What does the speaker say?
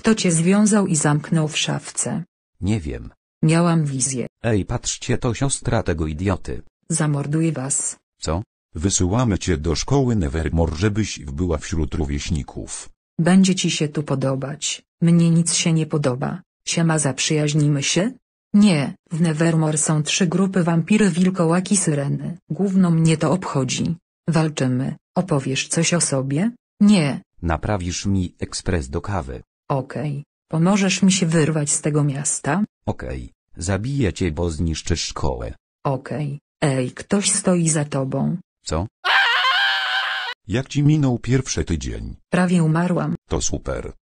Kto cię związał i zamknął w szafce? Nie wiem. Miałam wizję. Ej, patrzcie, to siostra tego idioty. Zamorduję was. Co? Wysyłamy cię do szkoły Nevermore, żebyś była wśród rówieśników. Będzie ci się tu podobać. Mnie nic się nie podoba. Siema, zaprzyjaźnimy się? Nie, w Nevermore są 3 grupy: wampiry, wilkołaki, syreny. Gówno mnie to obchodzi. Walczymy. Opowiesz coś o sobie? Nie. Naprawisz mi ekspres do kawy. Okej. Pomożesz mi się wyrwać z tego miasta? Okej. Zabiję cię, bo zniszczysz szkołę. Okej. Ej, ktoś stoi za tobą. Co? Jak ci minął pierwszy tydzień? Prawie umarłam. To super.